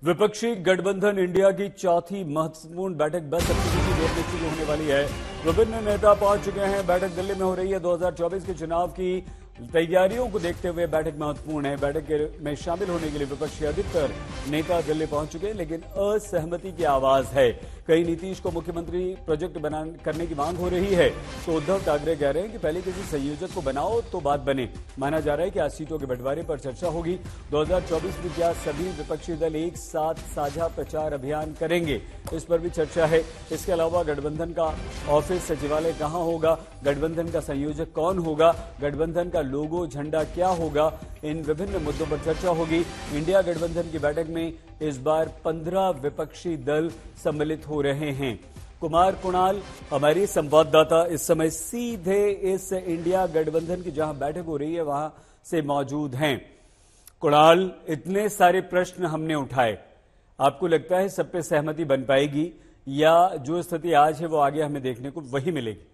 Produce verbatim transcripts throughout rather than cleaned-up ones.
विपक्षी गठबंधन इंडिया की चौथी महत्वपूर्ण बैठक दस अक्टूबर की डेट में शुरू होने वाली है। विभिन्न नेता पहुंच चुके हैं। बैठक दिल्ली में हो रही है। दो हज़ार चौबीस के चुनाव की तैयारियों को देखते हुए बैठक महत्वपूर्ण है। बैठक में शामिल होने के लिए विपक्षी अधिकतर नेता दिल्ली पहुंच चुके हैं, लेकिन असहमति की आवाज है। कई नीतीश को मुख्यमंत्री प्रोजेक्ट बना करने की मांग हो रही है, तो उद्धव ठाकरे कह रहे हैं कि पहले किसी संयोजक को बनाओ तो बात बने। माना जा रहा है कि आज सीटों के बंटवारे पर चर्चा होगी। दो हज़ार चौबीस में क्या सभी विपक्षी दल एक साथ साझा प्रचार अभियान करेंगे, इस पर भी चर्चा है। इसके अलावा गठबंधन का ऑफिस सचिवालय कहां होगा, गठबंधन का संयोजक कौन होगा, गठबंधन का लोगो झंडा क्या होगा, इन विभिन्न मुद्दों पर चर्चा होगी। इंडिया गठबंधन की बैठक में इस बार पंद्रह विपक्षी दल सम्मिलित हो रहे हैं। कुमार कुणाल हमारी संवाददाता इस समय सीधे इस इंडिया गठबंधन की जहां बैठक हो रही है वहां से मौजूद हैं। कुणाल, इतने सारे प्रश्न हमने उठाए, आपको लगता है सब पे सहमति बन पाएगी या जो स्थिति आज है वो आगे हमें देखने को वही मिलेगी?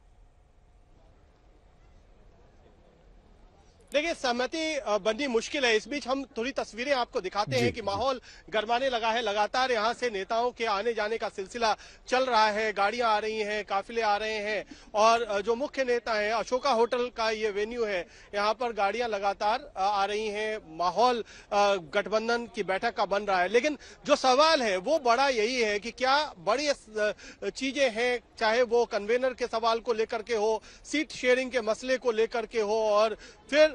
देखिए, सहमति बननी मुश्किल है। इस बीच हम थोड़ी तस्वीरें आपको दिखाते हैं कि माहौल गरमाने लगा है। लगातार यहां से नेताओं के आने जाने का सिलसिला चल रहा है। गाड़ियां आ रही हैं, काफिले आ रहे हैं और जो मुख्य नेता है, अशोका होटल का ये वेन्यू है, यहां पर गाड़ियां लगातार आ रही हैं। माहौल गठबंधन की बैठक का बन रहा है, लेकिन जो सवाल है वो बड़ा यही है कि क्या बड़ी चीजें हैं, चाहे वो कन्वेनर के सवाल को लेकर के हो, सीट शेयरिंग के मसले को लेकर के हो, और फिर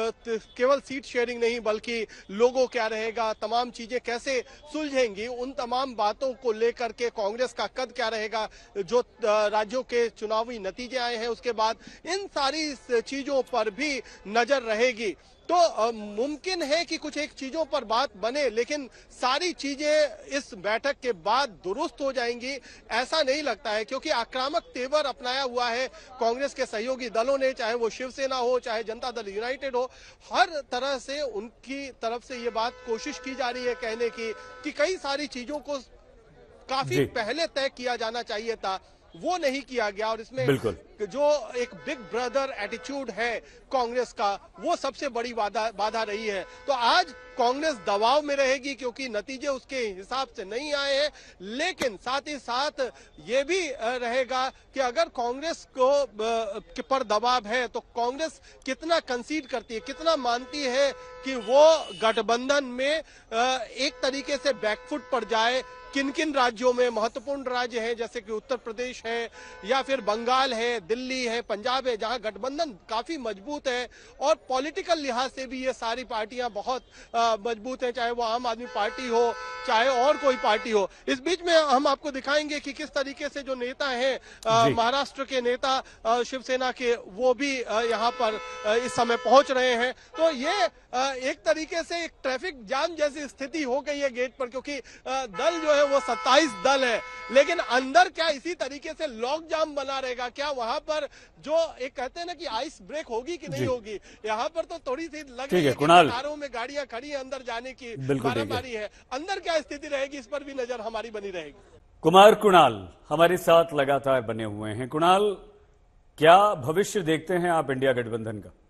केवल सीट शेयरिंग नहीं बल्कि लोगो क्या रहेगा, तमाम चीजें कैसे सुलझेंगी, उन तमाम बातों को लेकर के कांग्रेस का कद क्या रहेगा, जो राज्यों के चुनावी नतीजे आए हैं उसके बाद, इन सारी चीजों पर भी नजर रहेगी। तो मुमकिन है कि कुछ एक चीजों पर बात बने, लेकिन सारी चीजें इस बैठक के बाद दुरुस्त हो जाएंगी ऐसा नहीं लगता है, क्योंकि आक्रामक तेवर अपनाया हुआ है कांग्रेस के सहयोगी दलों ने, चाहे वो शिवसेना हो, चाहे जनता दल यूनाइटेड हो। हर तरह से उनकी तरफ से ये बात कोशिश की जा रही है कहने की कि कई सारी चीजों को काफी पहले तय किया जाना चाहिए था, वो नहीं किया गया, और इसमें जो एक बिग ब्रदर एटीट्यूड है कांग्रेस का, वो सबसे बड़ी बाधा बाधा रही है। तो आज कांग्रेस दबाव में रहेगी क्योंकि नतीजे उसके हिसाब से नहीं आए हैं, लेकिन साथ ही साथ ये भी रहेगा कि अगर कांग्रेस को पर दबाव है तो कांग्रेस कितना कंसीड करती है, कितना मानती है कि वो गठबंधन में एक तरीके से बैकफुट पर जाए। किन किन राज्यों में महत्वपूर्ण राज्य हैं, जैसे कि उत्तर प्रदेश है या फिर बंगाल है, दिल्ली है, पंजाब है, जहां गठबंधन काफी मजबूत है और पॉलिटिकल लिहाज से भी ये सारी पार्टियां बहुत मजबूत हैं, चाहे वो आम आदमी पार्टी हो, चाहे और कोई पार्टी हो। इस बीच में हम आपको दिखाएंगे कि किस तरीके से जो नेता हैं, महाराष्ट्र के नेता शिवसेना के, वो भी यहाँ पर इस समय पहुंच रहे हैं। तो ये एक तरीके से एक ट्रैफिक जाम जैसी स्थिति हो गई है गेट पर, क्योंकि दल जो है वो सत्ताईस दल है, लेकिन अंदर क्या इसी तरीके से लॉक जाम बना रहेगा? क्या वहां पर जो एक कहते हैं ना कि आइस ब्रेक होगी कि नहीं होगी? यहाँ पर तो थोड़ी सी लग रही है कि कारों में गाड़ियां खड़ी है, अंदर जाने की बारी है। अंदर क्या स्थिति रहेगी, इस पर भी नजर हमारी बनी रहेगी। कुमार कुणाल हमारे साथ लगातार बने हुए हैं। कुणाल, क्या भविष्य देखते हैं आप इंडिया गठबंधन का?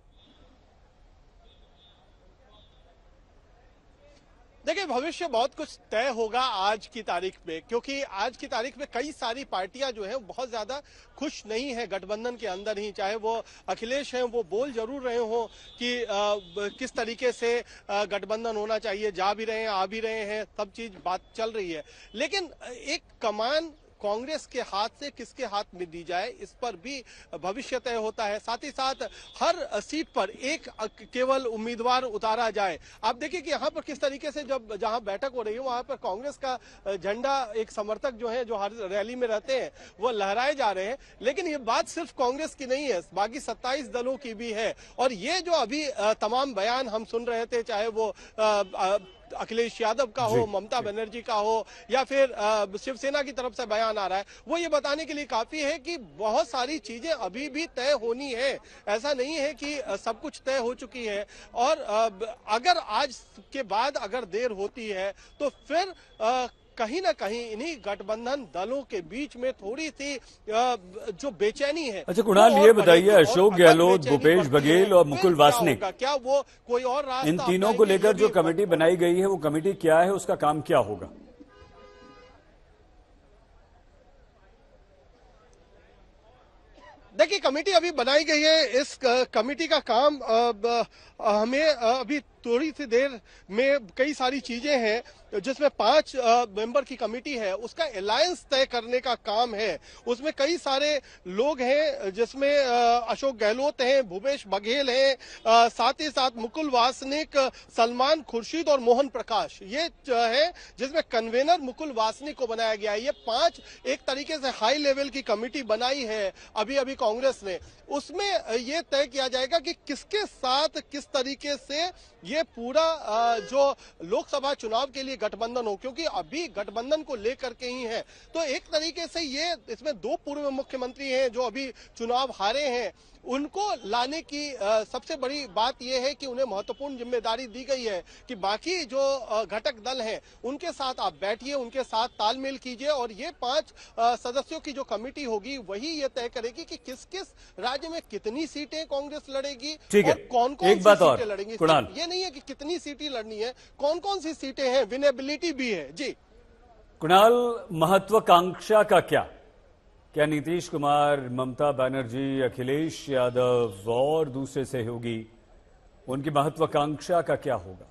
देखिए, भविष्य बहुत कुछ तय होगा आज की तारीख में, क्योंकि आज की तारीख में कई सारी पार्टियां जो हैं बहुत ज्यादा खुश नहीं है गठबंधन के अंदर ही। चाहे वो अखिलेश हैं, वो बोल जरूर रहे हो कि आ, किस तरीके से गठबंधन होना चाहिए, जा भी रहे हैं, आ भी रहे हैं, सब चीज बात चल रही है, लेकिन एक कमान कांग्रेस के हाथ से किसके हाथ में दी जाए, इस पर भी भविष्य तय होता है। साथ ही साथ हर सीट पर एक केवल उम्मीदवार उतारा जाए। आप देखिए कि यहाँ पर किस तरीके से जब जहाँ बैठक हो रही है वहां पर कांग्रेस का झंडा एक समर्थक जो है, जो हर रैली में रहते हैं, वो लहराए जा रहे हैं, लेकिन ये बात सिर्फ कांग्रेस की नहीं है, बाकी सत्ताईस दलों की भी है। और ये जो अभी तमाम बयान हम सुन रहे थे, चाहे वो अखिलेश यादव का हो, ममता बनर्जी का हो, या फिर शिवसेना की तरफ से बयान आ रहा है, वो ये बताने के लिए काफी है कि बहुत सारी चीजें अभी भी तय होनी है। ऐसा नहीं है कि सब कुछ तय हो चुकी है, और अगर आज के बाद अगर देर होती है तो फिर कहीं ना कहीं इन्हीं गठबंधन दलों के बीच में थोड़ी सी जो बेचैनी है। अच्छा कुणाल, ये बताइए, अशोक गहलोत, भूपेश बघेल और मुकुल वासनिक, क्या वो कोई और रास्ता, इन तीनों को लेकर जो कमेटी बनाई गई है वो कमेटी क्या है, उसका काम क्या होगा? देखिए, कमेटी अभी बनाई गई है। इस कमेटी का काम हमें अभी थोड़ी सी देर में कई सारी चीजें हैं जिसमें पांच मेंबर की कमेटी है, उसका अलायंस तय करने का काम है। उसमें कई सारे लोग हैं जिसमें अशोक गहलोत हैं, भूपेश बघेल हैं, साथ ही साथ मुकुल वासनिक, सलमान खुर्शीद और मोहन प्रकाश, ये है जिसमें कन्वेनर मुकुल वासनिक को बनाया गया है। ये पांच एक तरीके से हाई लेवल की कमेटी बनाई है अभी अभी कांग्रेस ने। उसमें ये तय किया जाएगा कि किसके साथ किस तरीके से ये पूरा जो लोकसभा चुनाव के लिए गठबंधन हो, क्योंकि अभी गठबंधन को लेकर के ही है। तो एक तरीके से ये इसमें दो पूर्व मुख्यमंत्री हैं जो अभी चुनाव हारे हैं, उनको लाने की आ, सबसे बड़ी बात यह है कि उन्हें महत्वपूर्ण जिम्मेदारी दी गई है कि बाकी जो घटक दल हैं उनके साथ आप बैठिए, उनके साथ तालमेल कीजिए और ये पांच आ, सदस्यों की जो कमेटी होगी वही ये तय करेगी कि किस किस राज्य में कितनी सीटें कांग्रेस लड़ेगी और कौन कौन सी सीटें लड़ेंगी। ये नहीं है कि कितनी सीटें लड़नी है, कौन कौन सी सीटें हैं, विनेबिलिटी भी है। जी कुणाल, महत्वाकांक्षा का क्या? क्या नीतीश कुमार, ममता बनर्जी, अखिलेश यादव और दूसरे सहयोगी, उनकी महत्वाकांक्षा का क्या होगा?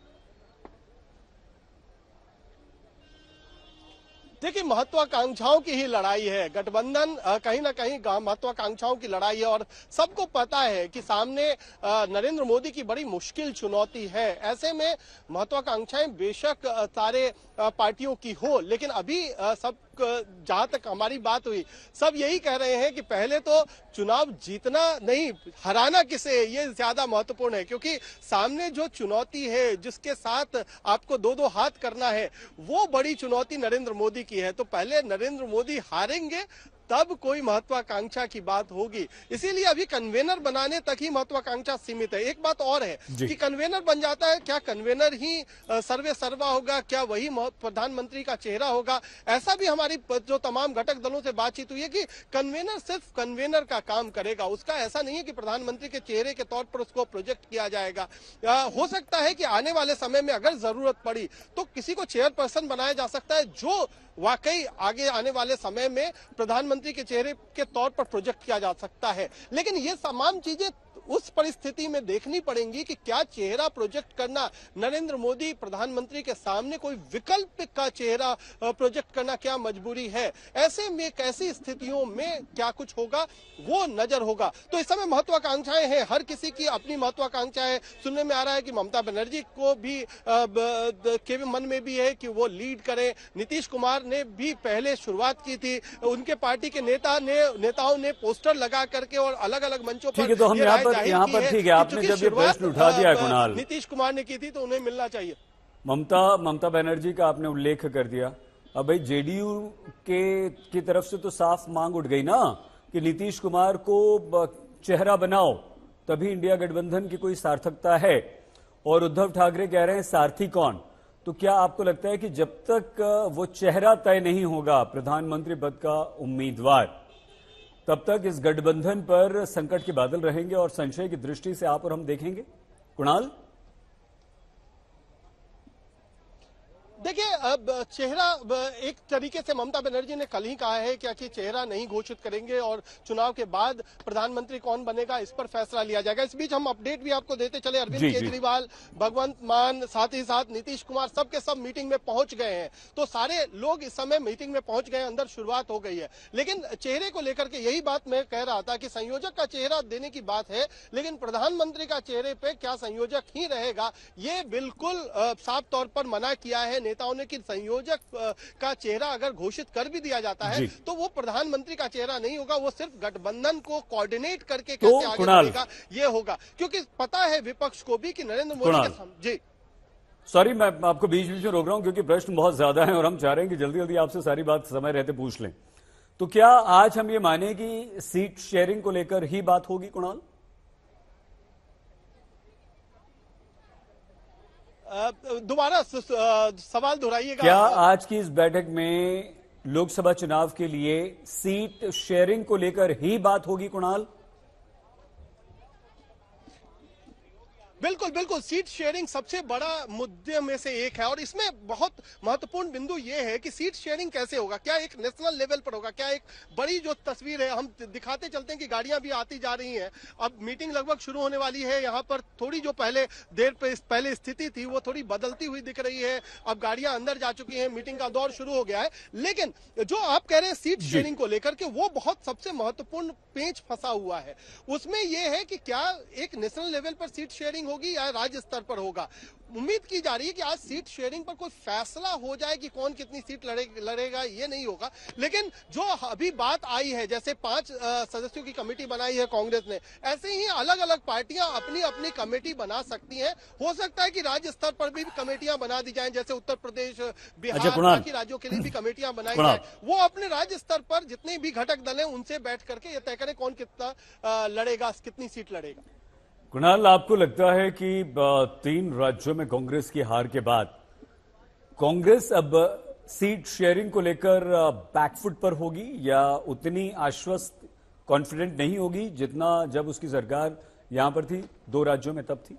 देखिए, महत्वाकांक्षाओं की ही लड़ाई है। गठबंधन कहीं ना कहीं महत्वाकांक्षाओं की लड़ाई है और सबको पता है कि सामने नरेंद्र मोदी की बड़ी मुश्किल चुनौती है। ऐसे में महत्वाकांक्षाएं बेशक सारे पार्टियों की हो, लेकिन अभी सब जहां तक हमारी बात हुई सब यही कह रहे हैं कि पहले तो चुनाव जीतना नहीं, हराना किसे, ये ज्यादा महत्वपूर्ण है। क्योंकि सामने जो चुनौती है जिसके साथ आपको दो दो हाथ करना है, वो बड़ी चुनौती नरेंद्र मोदी की है। तो पहले नरेंद्र मोदी हारेंगे तब कोई महत्वाकांक्षा की बात होगी। इसीलिए अभी कन्वेनर बनाने तक ही महत्वाकांक्षा सीमित है। एक बात और है कि कन्वेनर बन जाता है, क्या कन्वेनर ही सर्वे सर्वा होगा, क्या वही प्रधानमंत्री का चेहरा होगा? ऐसा भी हमारी जो तमाम घटक दलों से बातचीत हुई है कि कन्वेनर सिर्फ कन्वेनर का काम करेगा, उसका ऐसा नहीं है कि प्रधानमंत्री के चेहरे के तौर पर उसको प्रोजेक्ट किया जाएगा। आ, हो सकता है कि आने वाले समय में अगर जरूरत पड़ी तो किसी को चेयरपर्सन बनाया जा सकता है जो वाकई आगे आने वाले समय में प्रधानमंत्री के चेहरे के तौर पर प्रोजेक्ट किया जा सकता है। लेकिन ये तमाम चीजें उस परिस्थिति में देखनी पड़ेंगी कि क्या चेहरा प्रोजेक्ट करना, नरेंद्र मोदी प्रधानमंत्री के सामने कोई विकल्प का चेहरा प्रोजेक्ट करना क्या मजबूरी है। ऐसे में कैसी स्थितियों में क्या कुछ होगा वो नजर होगा। तो इस समय महत्वाकांक्षाएं हैं, हर किसी की अपनी महत्वाकांक्षा है। सुनने में आ रहा है कि ममता बनर्जी को भी के मन में भी है कि वो लीड करें। नीतीश कुमार ने भी पहले शुरुआत की थी, उनके पार्टी के नेता ने नेताओं ने पोस्टर लगा करके और अलग अलग मंचों पर तो हम यहाँ पर यहाँ पर ठीक है, आपने जब ये प्रश्न उठा दिया कुणाल, नीतीश कुमार ने की थी तो उन्हें मिलना चाहिए। ममता ममता बनर्जी का आपने उल्लेख कर दिया। अब भाई जेडीयू के की तरफ से तो साफ मांग उठ गई ना कि नीतीश कुमार को चेहरा बनाओ, तभी इंडिया गठबंधन की कोई सार्थकता है। और उद्धव ठाकरे कह रहे हैं सारथी कौन? तो क्या आपको लगता है कि जब तक वो चेहरा तय नहीं होगा प्रधानमंत्री पद का उम्मीदवार, तब तक इस गठबंधन पर संकट के बादल रहेंगे और संशय की दृष्टि से आप और हम देखेंगे? कुणाल, देखिए, अब चेहरा एक तरीके से ममता बनर्जी ने कल ही कहा है कि आखिर चेहरा नहीं घोषित करेंगे और चुनाव के बाद प्रधानमंत्री कौन बनेगा इस पर फैसला लिया जाएगा। इस बीच हम अपडेट भी आपको देते चले, अरविंद केजरीवाल, भगवंत मान, साथ ही साथ नीतीश कुमार सब के सब मीटिंग में पहुंच गए हैं। तो सारे लोग इस समय मीटिंग में पहुंच गए, अंदर शुरुआत हो गई है। लेकिन चेहरे को लेकर के यही बात मैं कह रहा था कि संयोजक का चेहरा देने की बात है, लेकिन प्रधानमंत्री का चेहरे पे क्या संयोजक ही रहेगा, ये बिल्कुल साफ तौर पर मना किया है नेताओं ने कि संयोजक का चेहरा अगर घोषित कर भी दिया जाता है तो वो प्रधानमंत्री का चेहरा नहीं होगा, वो सिर्फ गठबंधन को कोऑर्डिनेट करके तो कैसे आगे बढ़ेगा ये होगा। क्योंकि पता है विपक्ष को भी कि नरेंद्र मोदी के जी सॉरी मैं आपको बीच बीच में रोक रहा हूं क्योंकि प्रश्न बहुत ज्यादा है और हम चाह रहे हैं कि जल्दी जल्दी आपसे सारी बात समय रहते पूछ लें। तो क्या आज हम ये माने कि सीट शेयरिंग को लेकर ही बात होगी कुणाल? दोबारा सवाल दोहराइएगा। क्या आज की इस बैठक में लोकसभा चुनाव के लिए सीट शेयरिंग को लेकर ही बात होगी कुणाल? बिल्कुल बिल्कुल, सीट शेयरिंग सबसे बड़ा मुद्दे में से एक है और इसमें बहुत महत्वपूर्ण बिंदु ये है कि सीट शेयरिंग कैसे होगा, क्या एक नेशनल लेवल पर होगा, क्या एक बड़ी जो तस्वीर है हम दिखाते चलते हैं कि गाड़ियां भी आती जा रही हैं। अब मीटिंग लगभग शुरू होने वाली है, यहाँ पर थोड़ी जो पहले देर पे पहले स्थिति थी वो थोड़ी बदलती हुई दिख रही है। अब गाड़ियां अंदर जा चुकी हैं, मीटिंग का दौर शुरू हो गया है। लेकिन जो आप कह रहे हैं सीट शेयरिंग को लेकर के, वो बहुत सबसे महत्वपूर्ण पेंच फंसा हुआ है। उसमें यह है कि क्या एक नेशनल लेवल पर सीट शेयरिंग होगी या राज्य स्तर पर होगा। उम्मीद की जा रही है कि आज सीट शेयरिंग पर कोई फैसला हो जाए कि कौन कितनी सीट लड़े, लड़ेगा, ये नहीं होगा। लेकिन जो अभी बात आई है, जैसे पांच सदस्यों की कमेटी बनाई है कांग्रेस ने, ऐसे ही अलग अलग पार्टियां अपनी अपनी कमेटी बना सकती हैं। हो सकता है कि राज्य स्तर पर भी कमेटियां बना दी जाएं, जैसे उत्तर प्रदेश, बिहार, बाकी राज्यों के लिए भी कमेटियां बनाई जाए। वो अपने राज्य स्तर पर जितने भी घटक दल हैं उनसे बैठ करके ये तय करें कौन कितना लड़ेगा, कितनी सीट लड़ेगा। कुणाल, आपको लगता है कि तीन राज्यों में कांग्रेस की हार के बाद कांग्रेस अब सीट शेयरिंग को लेकर बैकफुट पर होगी या उतनी आश्वस्त, कॉन्फिडेंट नहीं होगी जितना जब उसकी सरकार यहां पर थी, दो राज्यों में तब थी?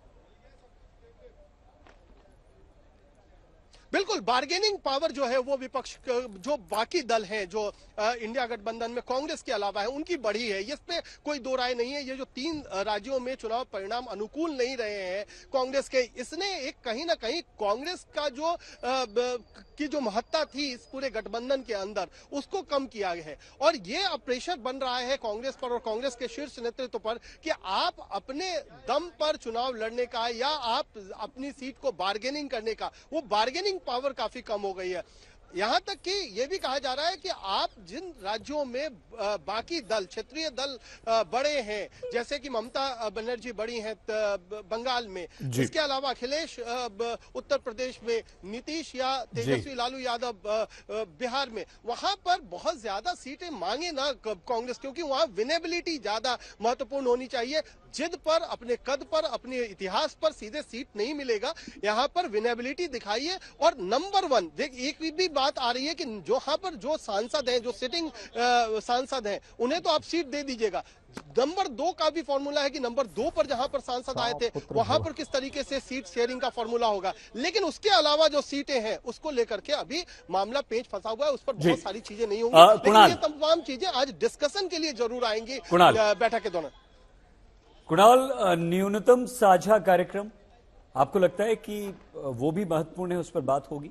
बिल्कुल, बार्गेनिंग पावर जो है वो विपक्ष जो बाकी दल हैं जो इंडिया गठबंधन में कांग्रेस के अलावा है उनकी बढ़ी है, इस पे कोई दो राय नहीं है। ये जो तीन राज्यों में चुनाव परिणाम अनुकूल नहीं रहे हैं कांग्रेस के, इसने एक कहीं ना कहीं कांग्रेस का जो आ, की जो महत्ता थी इस पूरे गठबंधन के अंदर, उसको कम किया है। और ये अब प्रेशर बन रहा है कांग्रेस पर और कांग्रेस के शीर्ष नेतृत्व पर कि आप अपने दम पर चुनाव लड़ने का या आप अपनी सीट को बार्गेनिंग करने का, वो बार्गेनिंग पावर काफी कम हो गई है। यहां तक कि यह भी कहा जा रहा है कि आप जिन राज्यों में बाकी दल, क्षेत्रीय दल बड़े हैं, जैसे कि ममता बनर्जी बड़ी हैं बंगाल में, इसके अलावा अखिलेश उत्तर प्रदेश में, नीतीश या तेजस्वी लालू यादव बिहार में, वहां पर बहुत ज्यादा सीटें मांगे ना कांग्रेस, क्योंकि वहां विनेबिलिटी ज्यादा महत्वपूर्ण होनी चाहिए। जिद पर, अपने कद पर, अपने इतिहास पर सीधे सीट नहीं मिलेगा। यहाँ पर विनेबिलिटी दिखाइए। और नंबर वन, देख एक भी बात आ रही है कि जो यहाँ पर जो सांसद हैं, जो सिटिंग सांसद हैं, उन्हें तो आप सीट दे दीजिएगा। नंबर दो का भी फॉर्मूला है कि नंबर दो पर जहां पर सांसद आए थे वहां पर किस तरीके से सीट शेयरिंग का फॉर्मूला होगा। लेकिन उसके अलावा जो सीटें हैं उसको लेकर के अभी मामला पेच फंसा हुआ है, उस पर बहुत सारी चीजें नहीं होंगी। लेकिन ये तमाम चीजें आज डिस्कशन के लिए जरूर आएंगी बैठक के दौरान। कुणाल, न्यूनतम साझा कार्यक्रम, आपको लगता है कि वो भी महत्वपूर्ण है, उस पर बात होगी?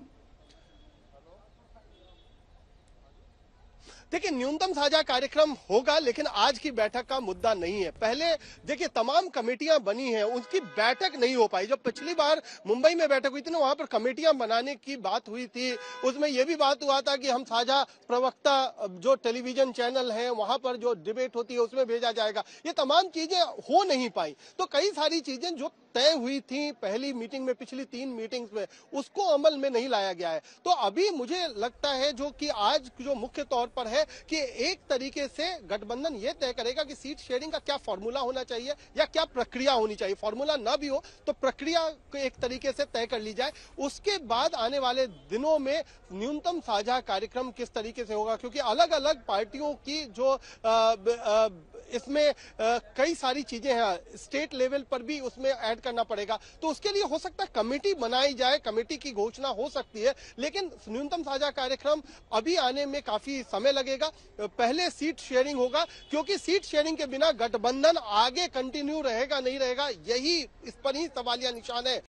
देखिए, न्यूनतम साझा कार्यक्रम होगा, लेकिन आज की बैठक का मुद्दा नहीं है। पहले देखिए तमाम कमेटियां बनी हैं, उसकी बैठक नहीं हो पाई। जब पिछली बार मुंबई में बैठक हुई थी ना, वहां पर कमेटियां बनाने की बात हुई थी। उसमें यह भी बात हुआ था कि हम साझा प्रवक्ता जो टेलीविजन चैनल हैं वहां पर जो डिबेट होती है उसमें भेजा जाएगा। ये तमाम चीजें हो नहीं पाई। तो कई सारी चीजें जो तय हुई थी पहली मीटिंग में, पिछली तीन मीटिंग्स में, उसको अमल में नहीं लाया गया है। तो अभी मुझे लगता है जो कि आज जो मुख्य तौर पर है कि एक तरीके से गठबंधन ये तय करेगा कि सीट शेयरिंग का क्या फॉर्मूला होना चाहिए या क्या प्रक्रिया होनी चाहिए। फॉर्मूला ना भी हो तो प्रक्रिया को एक तरीके से तय कर ली जाए। उसके बाद आने वाले दिनों में न्यूनतम साझा कार्यक्रम किस तरीके से होगा, क्योंकि अलग अलग पार्टियों की जो आ, आ, इसमें आ, कई सारी चीजें हैं, स्टेट लेवल पर भी उसमें ऐड करना पड़ेगा। तो उसके लिए हो सकता है कमेटी बनाई जाए, कमेटी की घोषणा हो सकती है। लेकिन न्यूनतम साझा कार्यक्रम अभी आने में काफी समय लगेगा। पहले सीट शेयरिंग होगा, क्योंकि सीट शेयरिंग के बिना गठबंधन आगे कंटिन्यू रहेगा नहीं रहेगा, यही इस पर ही सवालिया निशान है।